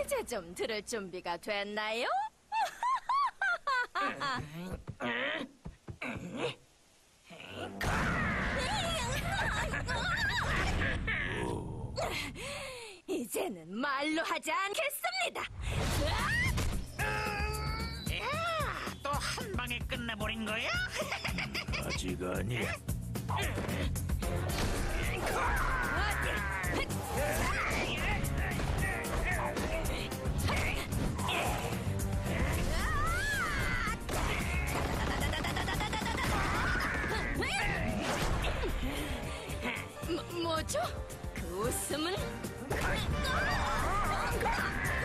이제 좀 들을 준비가 됐나요? 이제는 말로 하지 않겠습니다. 또 한 방에 끝내버린 거야? 아직 아니야. 뭐죠? 그 웃음은?